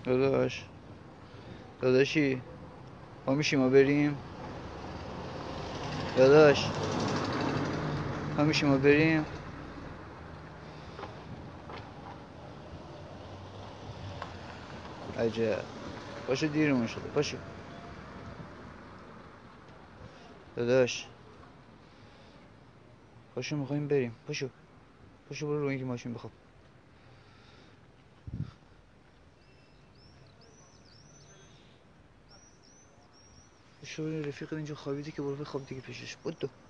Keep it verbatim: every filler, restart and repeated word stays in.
داداش داداشی ما میشیم ما بریم داداش ما میشیم ما بریم عجب پاشو دیرمون شده پاشو داداش پاشو میخوایم بریم پاشو پاشو برو رو اینکه ماشین بخواب پاشو برو رفیق اینجا خوابیده که برو بخواب دیگه پیشش بدو